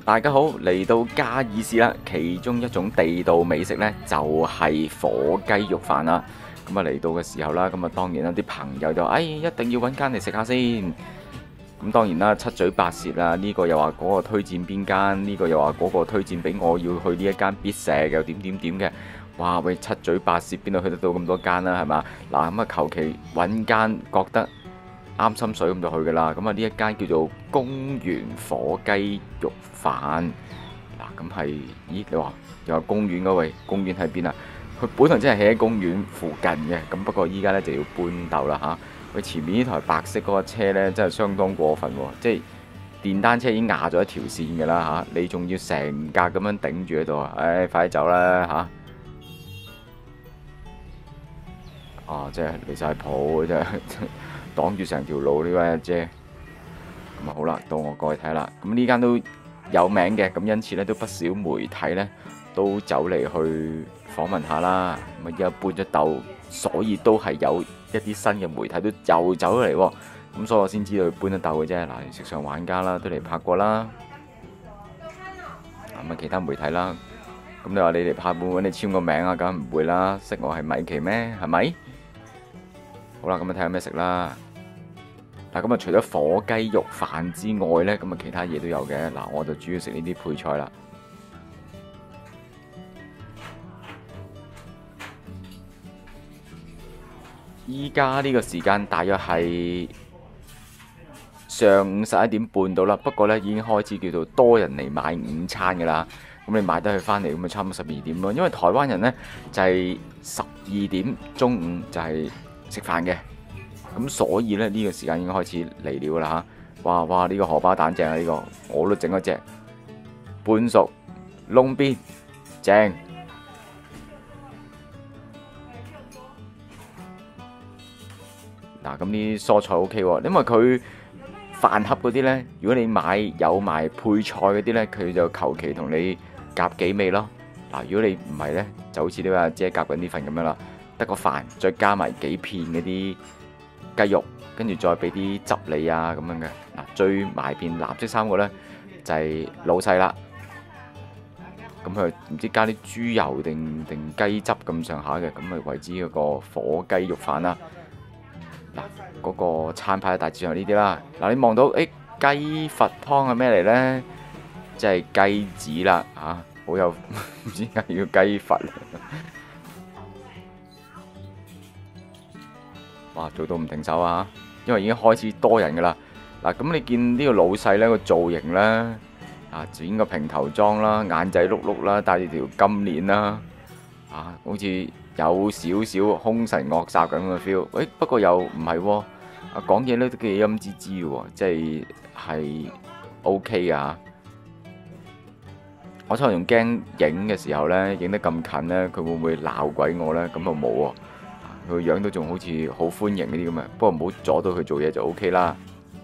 大家好，嚟到嘉義市啦，其中一種地道美食呢，就係火雞肉飯啦。咁啊嚟到嘅時候啦，咁啊當然啦，啲朋友就一定要揾間嚟食下先。咁當然啦，七嘴八舌啦，呢個又話嗰個推薦邊間，呢個又話嗰個推薦俾我要去呢一間必食，又點點點嘅。哇喂，七嘴八舌邊度去得到咁多間啦，係嘛？嗱咁啊，求其揾間覺得啱心水咁就去噶啦。咁啊呢一間叫做公園火雞肉飯。嗱咁係，咦你話又話公園嗰位，公園喺邊啊？佢本來真係喺公園附近嘅，咁不過依家咧就要搬竇啦嚇。佢前面呢台白色嗰個車咧，真係相當過分喎！即係電單車已經壓咗一條線㗎啦嚇，你仲要成格咁樣頂住喺度啊！唉，快啲走啦嚇！啊，即係離晒譜，真係擋住成條路呢位阿姐。咁啊好啦，到我過去睇啦。咁呢間都有名嘅，咁因此咧都不少媒體咧都走嚟去訪問下啦。咁啊而家搬咗竇，所以都係有一啲新嘅媒體都又走嚟喎。咁所以我先知道佢搬咗竇嘅啫。嗱，食上玩家啦都嚟拍過啦。咁啊其他媒體啦，咁你話你嚟拍會揾你簽個名啊？梗唔會啦，識我係米奇咩？係咪？好啦，咁啊睇下咩食啦。嗱，咁啊除咗火雞肉飯之外呢，咁啊其他嘢都有嘅。嗱，我就主要食呢啲配菜啦。依家呢個時間大約係上午11點半到啦，不過呢已經開始叫做多人嚟買午餐㗎啦。咁你買得佢翻嚟，咁啊差唔多12點咯。因為台灣人呢就係12點中午就係食飯嘅。咁所以咧呢個時間已經開始嚟了啦嚇！哇哇，呢個荷包蛋正啊！呢個我都整咗隻半熟窿邊正。嗱，咁呢啲蔬菜 OK 喎，因為佢飯盒嗰啲呢，如果你買有埋配菜嗰啲呢，佢就求其同你夾幾味咯。嗱，如果你唔係呢，就好似呢位阿姐夾緊呢份咁樣啦，得個飯再加埋幾片嗰啲雞肉，跟住再俾啲汁你啊咁樣嘅。嗱，最埋邊藍色衫個呢，就係老細啦。咁佢唔知加啲豬油定雞汁咁上下嘅，咁咪為之嗰個火雞肉飯啦。嗱，嗰個餐牌大致上呢啲啦。嗱，你望到雞佛湯係咩嚟呢？即係雞子啦嚇，好有唔知點解要雞佛。哇，做到唔停手啊！因為已經開始多人噶啦。嗱，咁你見呢個老細呢個造型呢，啊剪個平頭裝啦，眼仔碌碌啦，戴住條金鏈啦，啊好似有少少兇神惡煞咁嘅 feel。喂，不過又唔係喎，啊講嘢咧都幾陰滋滋嘅喎，即係 OK 啊！我初頭仲驚影嘅時候呢，影得咁近呢，佢會唔會鬧鬼我呢？咁就冇喎。佢個樣都仲好似好歡迎嗰啲咁嘅，不過唔好阻到佢做嘢就 OK 啦。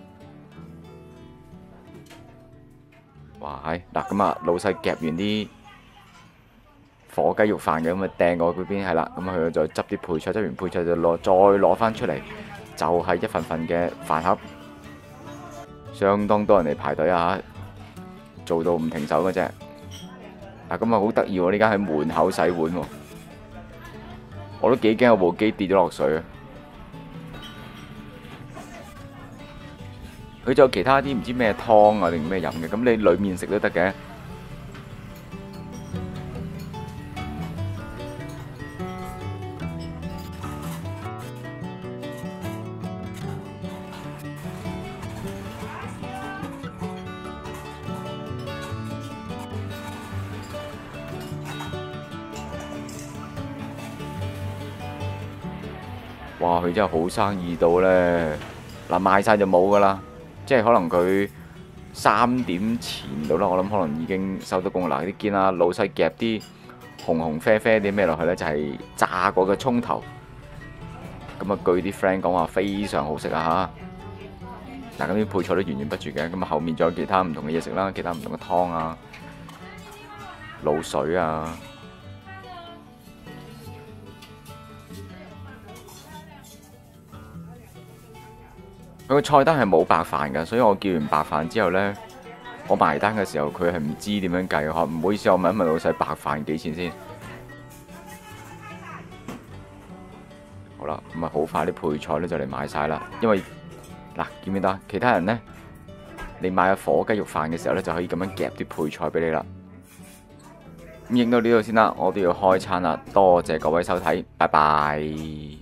哇，係嗱咁啊，老細夾完啲火雞肉飯嘅咁啊，掟過嗰邊係啦，咁佢再執啲配菜，執完配菜就再攞翻出嚟，就係一份份嘅飯盒，相當多人嚟排隊啊！做到唔停手嗰隻。嗱咁啊，好得意喎！呢間喺門口洗碗喎。我都幾驚我部機跌咗落水啊！佢仲有其他啲唔知咩湯啊定咩飲嘅，咁你裡面食都得嘅。哇！佢真係好生意到呢。嗱，賣晒就冇噶啦，即係可能佢3點前到啦，我諗可能已經收得工啦。你見啊，老細夾啲紅紅啡啡啲咩落去呢？就係炸過嘅葱頭。咁啊，據啲 friend 講話非常好食啊嚇！嗱，咁啲配菜都源源不絕嘅，咁啊後面仲有其他唔同嘅嘢食啦，其他唔同嘅湯啊、滷水啊。佢個菜單係冇白飯㗎，所以我叫完白飯之後呢， 我埋單嘅時候佢係唔知點樣計嘅，唔好意思，我問一問老細白飯幾錢先。好啦，咁啊好快啲配菜咧就嚟買晒啦，因為嗱見唔見到其他人呢，你買咗火雞肉飯嘅時候咧就可以咁樣夾啲配菜俾你啦。咁影到呢度先啦，我都要開餐啦，多謝各位收睇，拜拜。